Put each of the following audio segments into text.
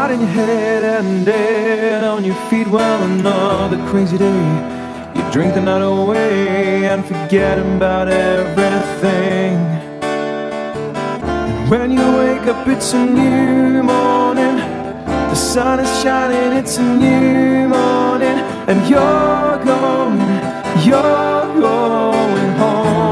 Light in your head and dead on your feet. Well, another crazy day. You drink the night away and forget about everything. And when you wake up, it's a new morning. The sun is shining, it's a new morning. And you're going home.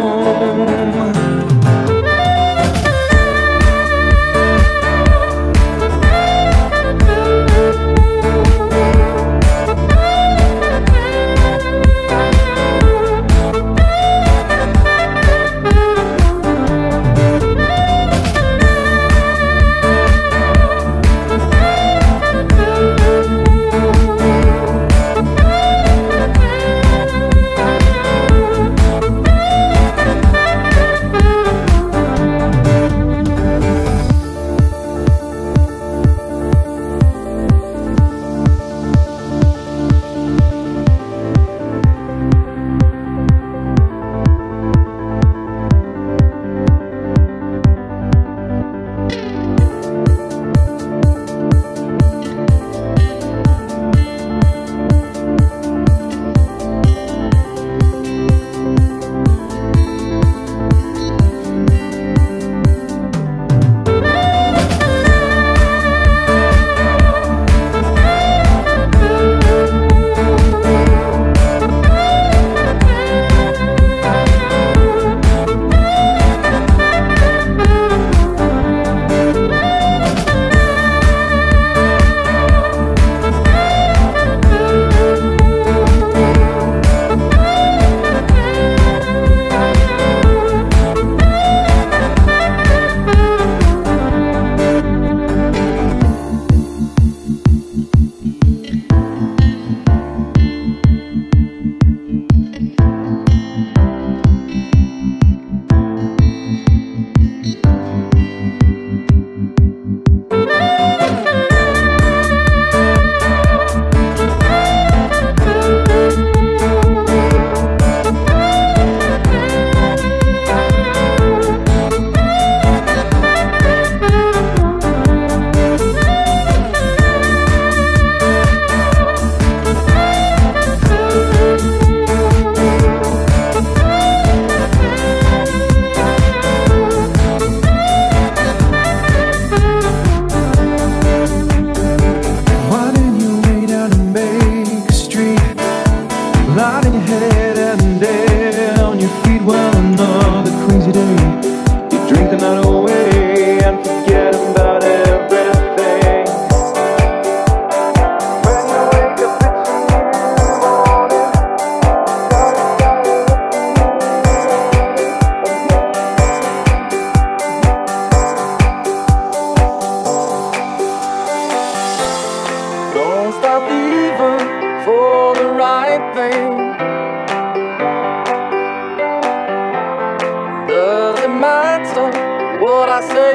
What I say,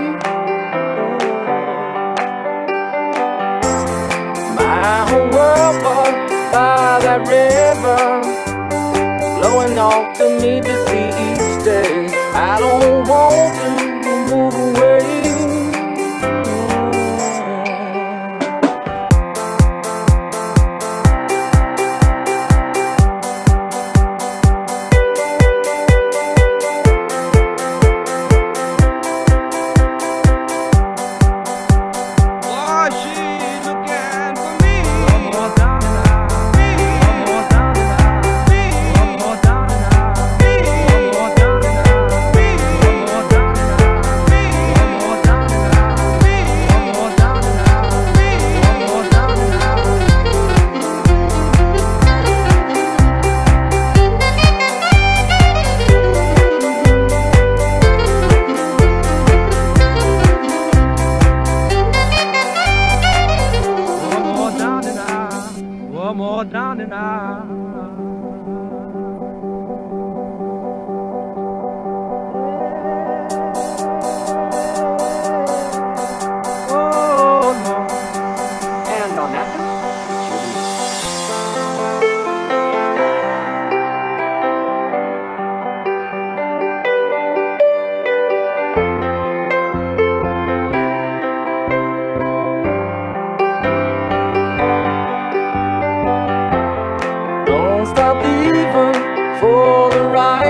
my whole world was by that river, flowing off to me to see each day. I don't want to move away.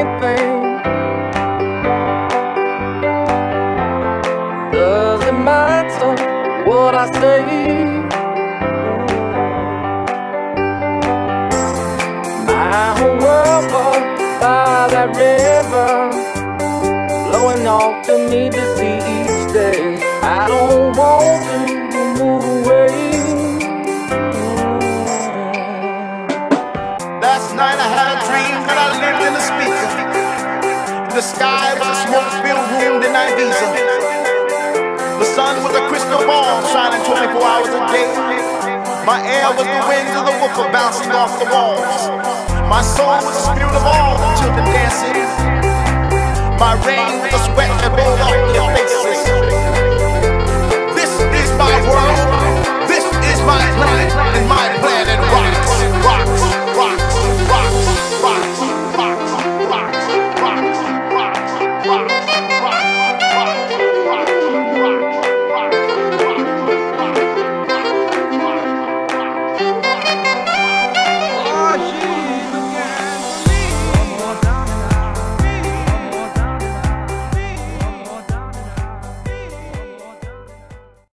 anything. Does it matter what I say? My whole world was by that river, blowing off to me to see each day. I don't want to move away. Last night I had a dream that I lived in a speaker. The sky was a smoke-filled room in Ibiza. The sun was a crystal ball shining 24 hours a day. My air was the winds of the woofer bouncing off the walls. My soul was the spirit of all the children dancing.